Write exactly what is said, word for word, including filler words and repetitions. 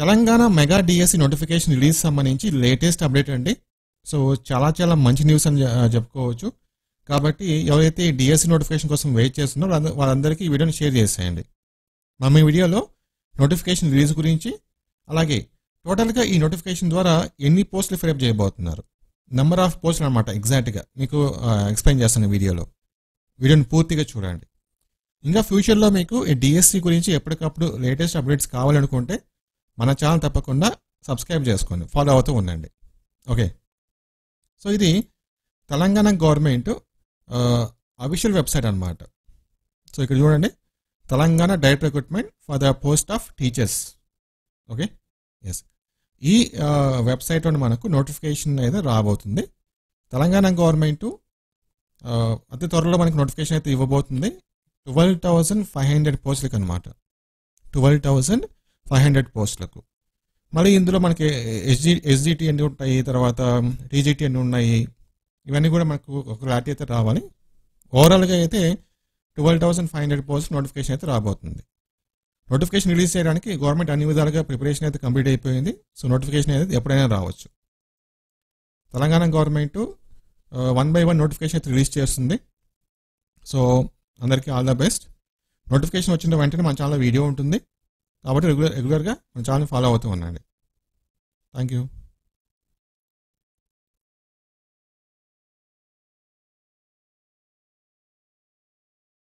Telangana mega DSC notification release సంబంధించి latest update అండి. So చాలా చాలా మంచి న్యూస్ అని చెప్పుకోవచ్చు. కాబట్టి ఎవరైతే డిఎస్సి నోటిఫికేషన్ కోసం వెయిట్ చేస్తున్నారో వాళ్ళందరికీ ఈ వీడియోని షేర్ చేసేయండి. మా ఈ వీడియోలో నోటిఫికేషన్ రిలీజ్ గురించి, అలాగే టోటల్గా ఈ నోటిఫికేషన్ ద్వారా ఎన్ని పోస్టులు ఫిలప్ చేయబోతున్నారు, నెంబర్ ఆఫ్ పోస్టులు అనమాట ఎగ్జాక్ట్గా మీకు ఎక్స్ప్లెయిన్ చేస్తాను వీడియోలో. వీడియోని పూర్తిగా చూడండి. ఇంకా ఫ్యూచర్లో మీకు ఈ డిఎస్సి గురించి ఎప్పటికప్పుడు లేటెస్ట్ అప్డేట్స్ కావాలనుకుంటే మన ఛానల్ తప్పకుండా సబ్స్క్రైబ్ చేసుకోండి, ఫాలో అవుతూ ఉండండి. ఓకే, సో ఇది తెలంగాణ గవర్నమెంట్ అఫీషియల్ వెబ్సైట్ అనమాట. సో ఇక్కడ చూడండి, Telangana direct recruitment for the post of teachers. Okay, yes, ఈ వెబ్సైట్లో మనకు నోటిఫికేషన్ అయితే రాబోతుంది. తెలంగాణ గవర్నమెంట్ అతి త్వరలో మనకి నోటిఫికేషన్ అయితే ఇవ్వబోతుంది. ట్వెల్వ్ థౌజండ్ ఫైవ్ హండ్రెడ్ పోస్టులకు అనమాట. ట్వెల్వ్ థౌజండ్ ఫైవ్ హండ్రెడ్ పోస్టులకు. మరి ఇందులో మనకి ఎస్జి ఎస్జిటి అన్ని ఉంటాయి, తర్వాత టీజీటీ అన్ని ఉన్నాయి. ఇవన్నీ కూడా మనకు ఒక క్లారిటీ అయితే రావాలి. ఓవరాల్గా అయితే twelve thousand five hundred post notification అయితే రాబోతుంది. నోటిఫికేషన్ రిలీజ్ చేయడానికి గవర్నమెంట్ అన్ని విధాలుగా ప్రిపరేషన్ అయితే కంప్లీట్ అయిపోయింది. సో నోటిఫికేషన్ అయితే ఎప్పుడైనా రావచ్చు. Telangana government one by one notification అయితే రిలీజ్ చేస్తుంది. సో అందరికీ ఆల్ ద బెస్ట్. నోటిఫికేషన్ వచ్చిన వెంటనే మన ఛానల్లో వీడియో ఉంటుంది, కాబట్టి రెగ్యులర్ రెగ్యులర్గా మన ఛానల్ ఫాలో అవుతూ ఉండండి. Thank you.